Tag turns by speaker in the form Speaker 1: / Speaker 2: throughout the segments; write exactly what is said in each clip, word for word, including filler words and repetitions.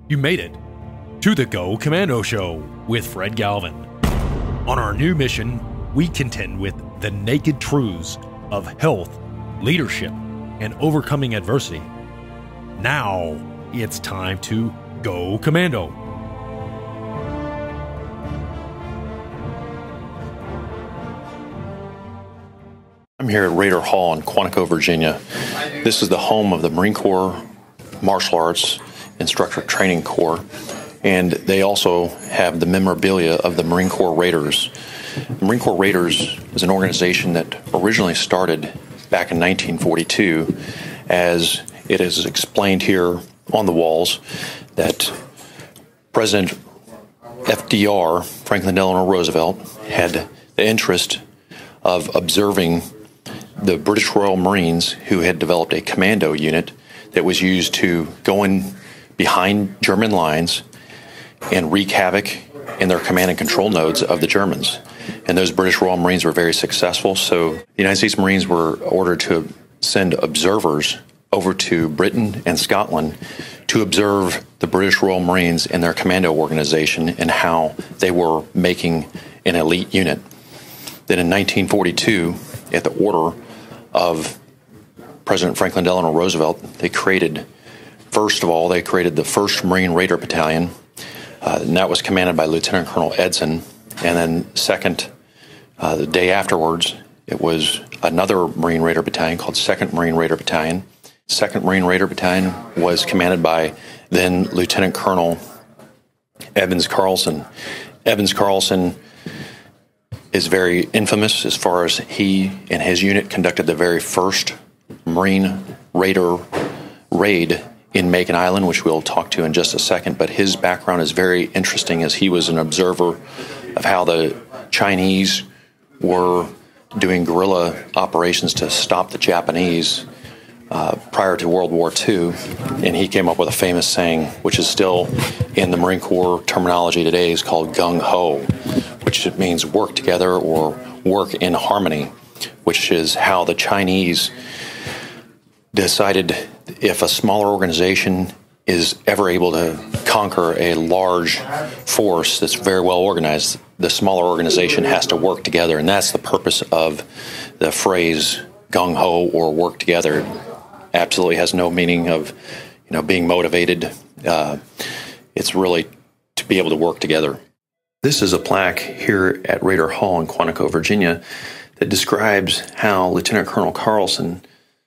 Speaker 1: You made it to the Go Commando Show with Fred Galvin. On our new mission, we contend with the naked truths of health, leadership, and overcoming adversity. Now it's time to Go Commando.
Speaker 2: I'm here at Raider Hall in Quantico, Virginia. This is the home of the Marine Corps Martial Arts Instructor Training Corps, and they also have the memorabilia of the Marine Corps Raiders. The Marine Corps Raiders is an organization that originally started back in nineteen forty-two, as it is explained here on the walls that President F D R, Franklin Delano Roosevelt, had the interest of observing the British Royal Marines, who had developed a commando unit that was used to go in behind German lines and wreak havoc in their command and control nodes of the Germans. And those British Royal Marines were very successful, so the United States Marines were ordered to send observers over to Britain and Scotland to observe the British Royal Marines and their commando organization and how they were making an elite unit. Then in nineteen forty-two, at the order of President Franklin Delano Roosevelt, they created, first of all, they created the first Marine Raider Battalion, uh, and that was commanded by Lieutenant Colonel Edson. And then second, uh, the day afterwards, it was another Marine Raider Battalion called second Marine Raider Battalion. second Marine Raider Battalion was commanded by then Lieutenant Colonel Evans Carlson. Evans Carlson is very infamous as far as he and his unit conducted the very first Marine Raider raid in Macon Island, which we'll talk to in just a second. But his background is very interesting, as he was an observer of how the Chinese were doing guerrilla operations to stop the Japanese uh, prior to World War Two. And he came up with a famous saying, which is still in the Marine Corps terminology today, is called gung-ho, which means work together or work in harmony, which is how the Chinese decided if a smaller organization is ever able to conquer a large force that's very well organized, the smaller organization has to work together. And that's the purpose of the phrase gung-ho, or work together. It absolutely has no meaning of, you know, being motivated. Uh, it's really to be able to work together. This is a plaque here at Raider Hall in Quantico, Virginia, that describes how Lieutenant Colonel Carlson,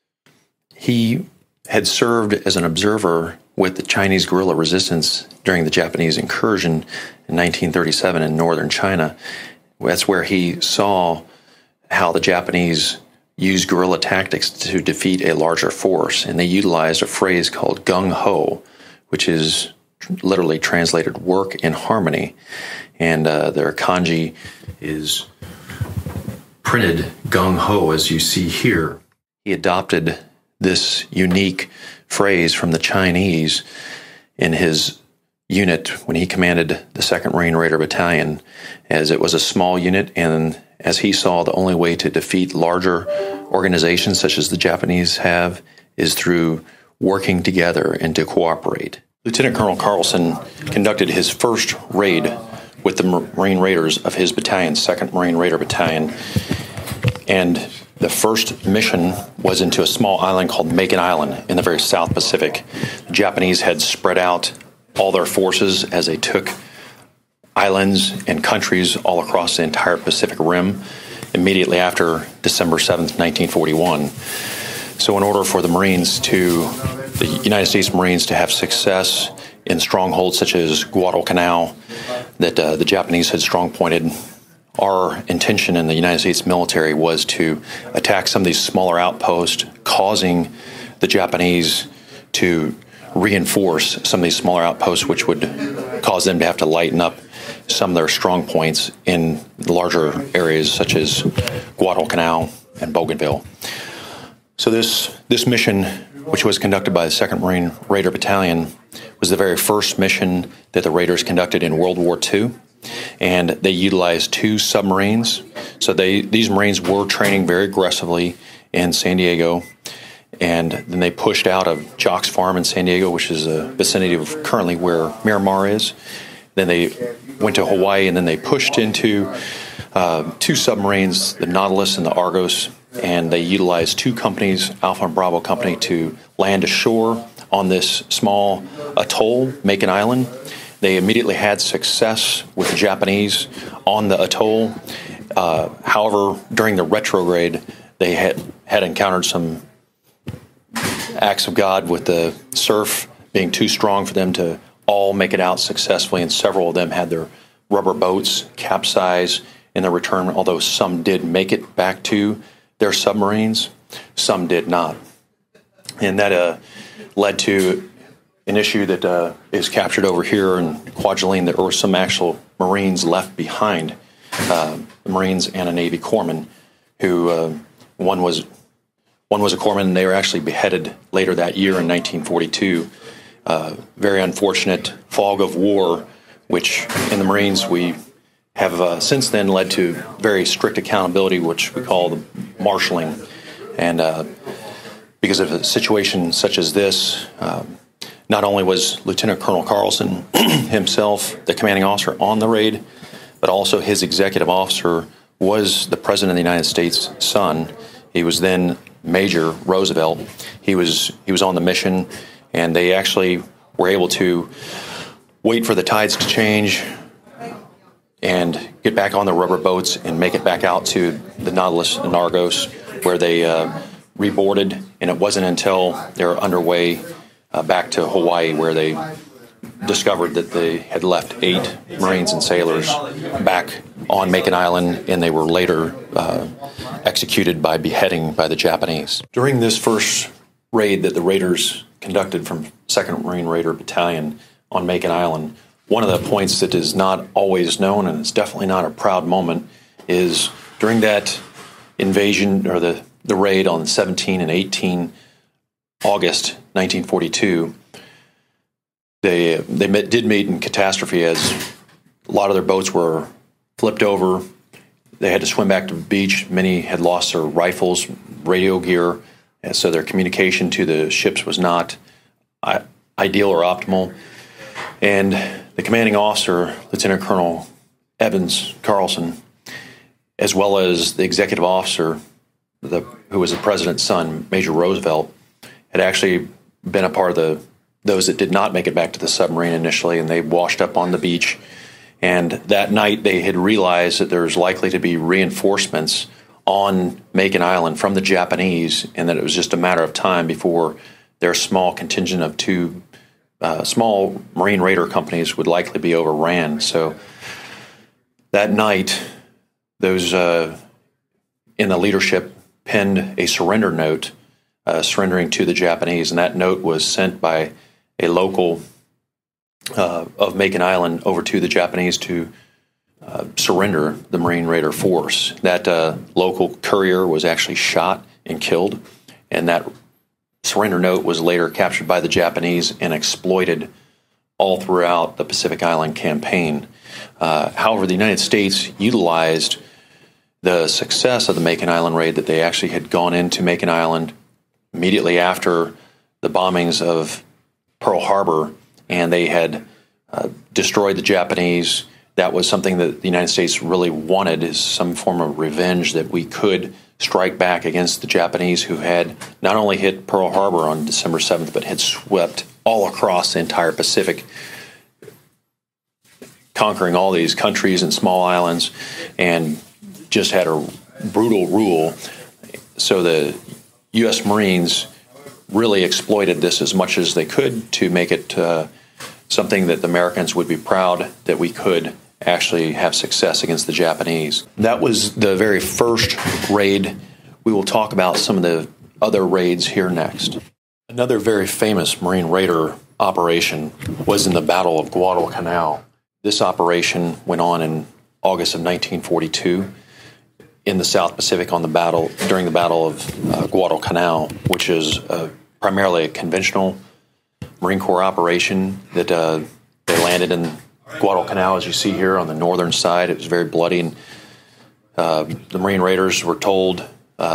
Speaker 2: he had served as an observer with the Chinese guerrilla resistance during the Japanese incursion in nineteen thirty-seven in northern China. That's where he saw how the Japanese used guerrilla tactics to defeat a larger force, and they utilized a phrase called gung-ho, which is literally translated work in harmony. And uh, their kanji is printed gung-ho, as you see here. He adopted this unique phrase from the Chinese in his unit when he commanded the second Marine Raider Battalion, as it was a small unit, and as he saw, the only way to defeat larger organizations such as the Japanese have is through working together and to cooperate. Lieutenant Colonel Carlson conducted his first raid with the Marine Raiders of his battalion, second Marine Raider Battalion, and the first mission was into a small island called Macon Island in the very South Pacific. The Japanese had spread out all their forces as they took islands and countries all across the entire Pacific Rim immediately after December seventh, nineteen forty-one. So in order for the Marines to, the United States Marines to have success in strongholds such as Guadalcanal that uh, the Japanese had strong pointed, our intention in the United States military was to attack some of these smaller outposts, causing the Japanese to reinforce some of these smaller outposts, which would cause them to have to lighten up some of their strong points in larger areas such as Guadalcanal and Bougainville. So this this mission, which was conducted by the second Marine Raider Battalion, was the very first mission that the Raiders conducted in World War Two. And they utilized two submarines. So they these Marines were training very aggressively in San Diego. and then they pushed out of Jock's Farm in San Diego, which is a vicinity of currently where Miramar is. Then they went to Hawaii, and then they pushed into uh, two submarines, the Nautilus and the Argos, and they utilized two companies, Alpha and Bravo Company, to land ashore on this small atoll, Macon Island. They immediately had success with the Japanese on the atoll. Uh, however, during the retrograde, they had, had encountered some acts of God with the surf being too strong for them to all make it out successfully, and several of them had their rubber boats capsize in their return, although some did make it back to their submarines, some did not. And that uh, led to an issue that uh, is captured over here in Kwajalein. There were some actual Marines left behind, uh, Marines and a Navy corpsman, who uh, one was one was a corpsman, and they were actually beheaded later that year in nineteen forty-two. Uh, very unfortunate fog of war, which in the Marines we have uh, since then led to very strict accountability, which we call the marshalling. And uh, because of a situation such as this, um, not only was Lieutenant Colonel Carlson himself the commanding officer on the raid, but also his executive officer was the President of the United States' son. He was then Major Roosevelt. He was he was on the mission, and they actually were able to wait for the tides to change and get back on the rubber boats and make it back out to the Nautilus and Argos, where they uh, reboarded. And it wasn't until they were underway uh, back to Hawaii where they discovered that they had left eight Marines and sailors back on Macon Island, and they were later uh, executed by beheading by the Japanese. During this first raid that the Raiders conducted from second Marine Raider Battalion on Macon Island, one of the points that is not always known, and it's definitely not a proud moment, is during that invasion, or the, the raid on seventeen and eighteen August nineteen forty-two, they they met, did meet in catastrophe, as a lot of their boats were flipped over. They had to swim back to the beach. Many had lost their rifles, radio gear, and so their communication to the ships was not uh, ideal or optimal. And the commanding officer, Lieutenant Colonel Evans Carlson, as well as the executive officer, the, who was the president's son, Major Roosevelt, had actually been a part of the those that did not make it back to the submarine initially, and they washed up on the beach. And that night they had realized that there was likely to be reinforcements on Macon Island from the Japanese, and that it was just a matter of time before their small contingent of two uh, small Marine Raider companies would likely be overran. So that night, those uh, in the leadership penned a surrender note, uh, surrendering to the Japanese, and that note was sent by a local uh, of Macon Island over to the Japanese to uh, surrender the Marine Raider force. That uh, local courier was actually shot and killed, and that surrender note was later captured by the Japanese and exploited all throughout the Pacific Island campaign. Uh, however, the United States utilized the success of the Macon Island raid, that they actually had gone into Macon Island immediately after the bombings of Pearl Harbor, and they had uh, destroyed the Japanese. That was something that the United States really wanted, is some form of revenge, that we could strike back against the Japanese, who had not only hit Pearl Harbor on December seventh, but had swept all across the entire Pacific, conquering all these countries and small islands, and just had a brutal rule. So the U S Marines really exploited this as much as they could to make it uh, something that the Americans would be proud that we could actually have success against the Japanese. That was the very first raid. We will talk about some of the other raids here next. Another very famous Marine Raider operation was in the Battle of Guadalcanal. This operation went on in August of nineteen forty-two in the South Pacific on the battle during the Battle of uh, Guadalcanal, which is uh, primarily a conventional Marine Corps operation that uh, they landed in Guadalcanal, as you see here on the northern side. It was very bloody, and uh, the Marine Raiders were told uh,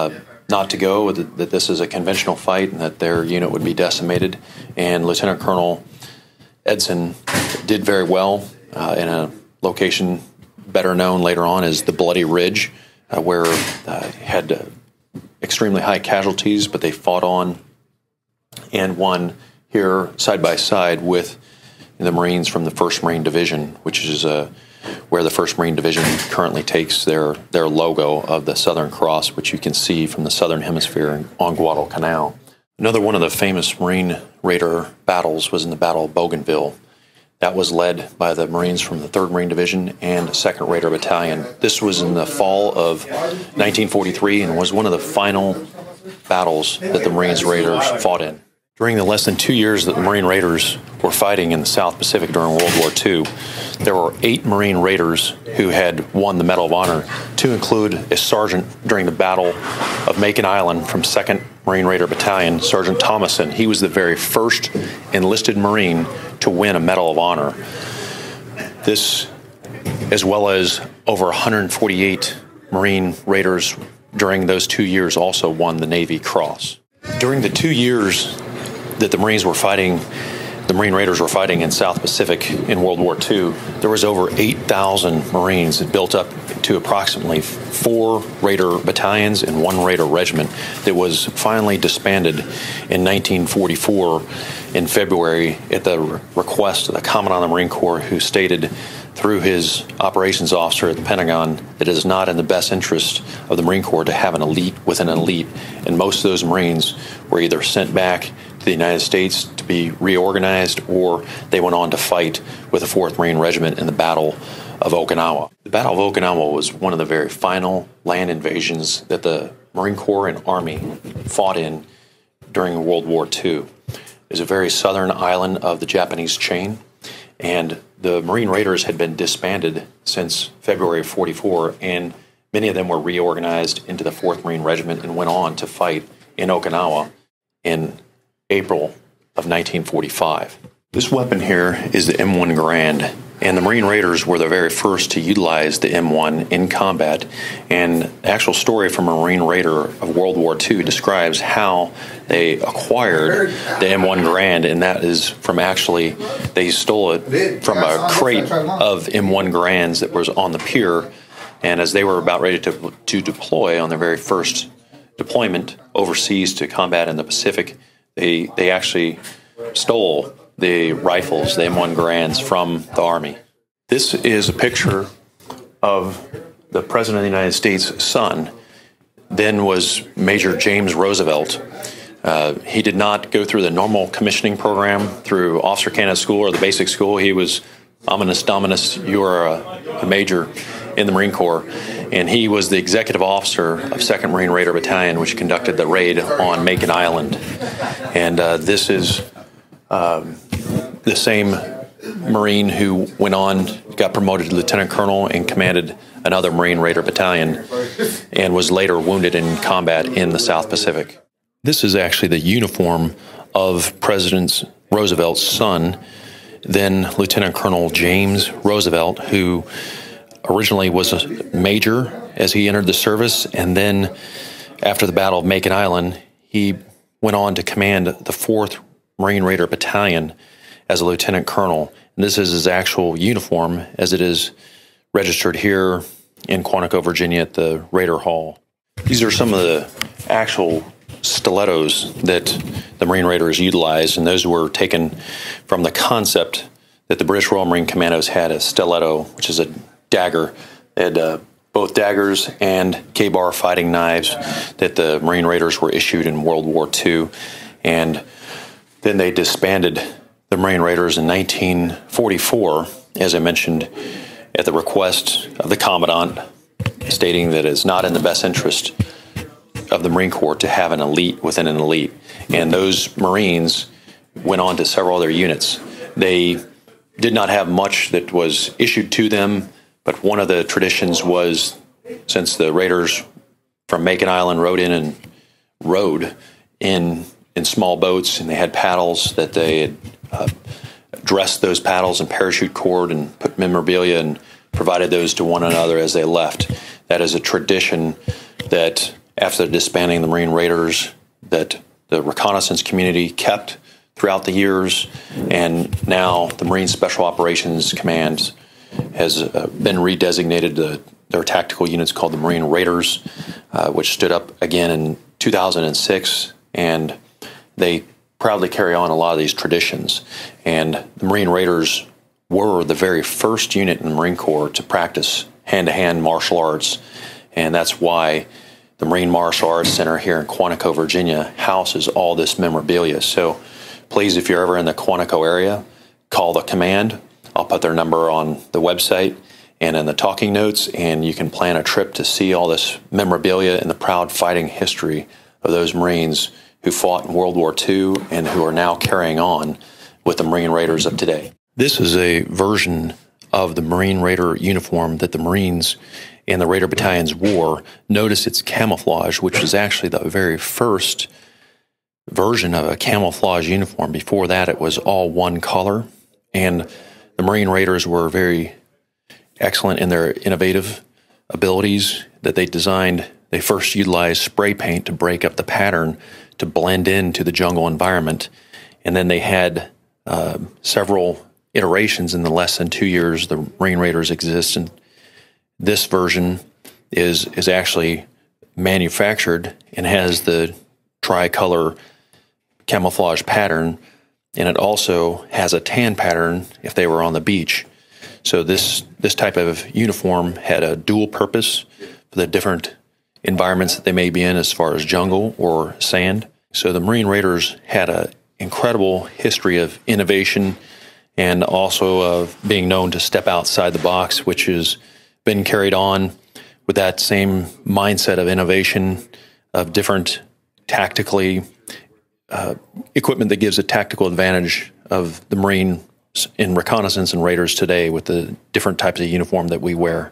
Speaker 2: not to go, that, that this is a conventional fight and that their unit would be decimated. And Lieutenant Colonel Edson did very well uh, in a location better known later on as the Bloody Ridge, uh, where uh, had uh, extremely high casualties, but they fought on and won here side by side with the Marines from the first Marine Division, which is uh, where the first Marine Division currently takes their, their logo of the Southern Cross, which you can see from the Southern Hemisphere on Guadalcanal. Another one of the famous Marine Raider battles was in the Battle of Bougainville. That was led by the Marines from the third Marine Division and second Raider Battalion. This was in the fall of nineteen forty-three and was one of the final battles that the Marines Raiders fought in. During the less than two years that the Marine Raiders were fighting in the South Pacific during World War Two, there were eight Marine Raiders who had won the Medal of Honor, to include a sergeant during the Battle of Macon Island from second Marine Raider Battalion, Sergeant Thomason. He was the very first enlisted Marine to win a Medal of Honor. This, as well as over one hundred forty-eight Marine Raiders during those two years, also won the Navy Cross. During the two years that the Marines were fighting, the Marine Raiders were fighting in South Pacific in World War Two, there was over eight thousand Marines that built up to approximately four Raider battalions and one Raider regiment that was finally disbanded in nineteen forty-four in February at the request of the Commandant of the Marine Corps, who stated through his operations officer at the Pentagon that it is not in the best interest of the Marine Corps to have an elite within an elite, and most of those Marines were either sent back to the United States to be reorganized, or they went on to fight with the fourth Marine Regiment in the Battle of Okinawa. The Battle of Okinawa was one of the very final land invasions that the Marine Corps and Army fought in during World War Two. It was a very southern island of the Japanese chain, and the Marine Raiders had been disbanded since February of forty-four, and many of them were reorganized into the fourth Marine Regiment and went on to fight in Okinawa in April of nineteen forty-five. This weapon here is the M one Garand, and the Marine Raiders were the very first to utilize the M one in combat. And the actual story from a Marine Raider of World War Two describes how they acquired the M one Garand, and that is from actually, they stole it from a crate of M one Garands that was on the pier, and as they were about ready to, to deploy on their very first deployment overseas to combat in the Pacific, they, they actually stole the rifles, the M one Garands, from the Army. This is a picture of the President of the United States' son, then was Major James Roosevelt. Uh, he did not go through the normal commissioning program through Officer Candidate School or the basic school. He was ominous dominus, you are a, a major in the Marine Corps, and he was the executive officer of second Marine Raider Battalion, which conducted the raid on Macon Island. And uh, this is um, the same Marine who went on, got promoted to Lieutenant Colonel and commanded another Marine Raider Battalion, and was later wounded in combat in the South Pacific. This is actually the uniform of President Roosevelt's son, then Lieutenant Colonel James Roosevelt, who originally was a major as he entered the service, and then after the Battle of Macon Island, he went on to command the fourth Marine Raider Battalion as a lieutenant colonel. And this is his actual uniform as it is registered here in Quantico, Virginia at the Raider Hall. These are some of the actual stilettos that the Marine Raiders utilized, and those were taken from the concept that the British Royal Marine Commandos had a stiletto, which is a dagger. They had uh, both daggers and K-bar fighting knives that the Marine Raiders were issued in World War Two, and then they disbanded the Marine Raiders in nineteen forty-four, as I mentioned, at the request of the Commandant, stating that it's not in the best interest of the Marine Corps to have an elite within an elite. And those Marines went on to several other units. They did not have much that was issued to them, but one of the traditions was, since the Raiders from Macon Island rode in and rode in in small boats, and they had paddles, that they had uh, dressed those paddles in parachute cord and put memorabilia and provided those to one another as they left. That is a tradition that after disbanding the Marine Raiders that the reconnaissance community kept throughout the years, and now the Marine Special Operations Command has uh, been redesignated to their tactical units called the Marine Raiders, uh, which stood up again in two thousand six, and they proudly carry on a lot of these traditions. And the Marine Raiders were the very first unit in the Marine Corps to practice hand-to-hand martial arts, and that's why the Marine Martial Arts Center here in Quantico, Virginia houses all this memorabilia. So please, if you're ever in the Quantico area, call the command. I'll put their number on the website and in the talking notes, and you can plan a trip to see all this memorabilia and the proud fighting history of those Marines who fought in World War Two and who are now carrying on with the Marine Raiders of today. This is a version of the Marine Raider uniform that the Marines and the Raider battalions wore. Notice it's camouflage, which was actually the very first version of a camouflage uniform. Before that, it was all one color, and the Marine Raiders were very excellent in their innovative abilities that they designed. They first utilized spray paint to break up the pattern to blend into the jungle environment, and then they had uh, several iterations in the less than two years the Marine Raiders exist, and this version is is actually manufactured and has the tricolor camouflage pattern, and it also has a tan pattern if they were on the beach. So this this type of uniform had a dual purpose for the different environments that they may be in as far as jungle or sand. So the Marine Raiders had an incredible history of innovation and also of being known to step outside the box, which has been carried on with that same mindset of innovation, of different tactically uh, equipment that gives a tactical advantage of the Marine in reconnaissance and Raiders today with the different types of uniform that we wear.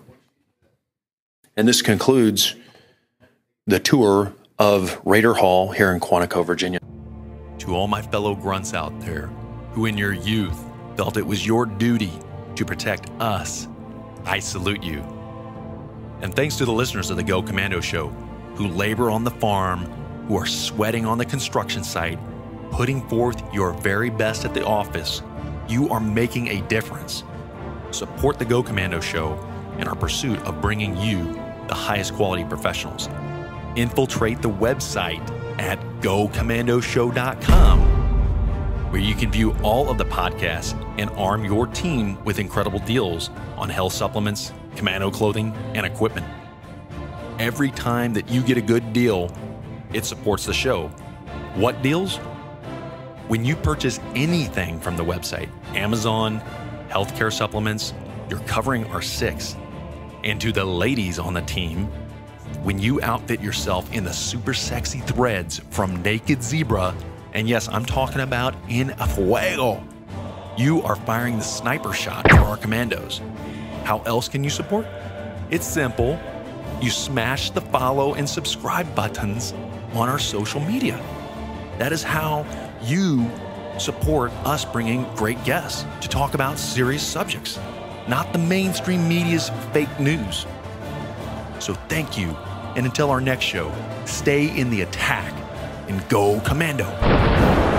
Speaker 2: And this concludes the tour of Raider Hall here in Quantico, Virginia.
Speaker 1: To all my fellow grunts out there who in your youth felt it was your duty to protect us, I salute you. And thanks to the listeners of the Go Commando Show who labor on the farm, who are sweating on the construction site, putting forth your very best at the office. You are making a difference. Support the Go Commando Show in our pursuit of bringing you the highest quality professionals. Infiltrate the website at go commando show dot com, where you can view all of the podcasts and arm your team with incredible deals on health supplements, commando clothing, and equipment. Every time that you get a good deal, it supports the show. What deals? When you purchase anything from the website, Amazon, healthcare supplements, you're covering our six. And to the ladies on the team, when you outfit yourself in the super sexy threads from Naked Zebra, and yes, I'm talking about in a fuego, you are firing the sniper shot for our commandos. How else can you support? It's simple. You smash the follow and subscribe buttons on our social media. That is how you support us bringing great guests to talk about serious subjects, not the mainstream media's fake news. So thank you, and until our next show, stay in the attack and go Commando.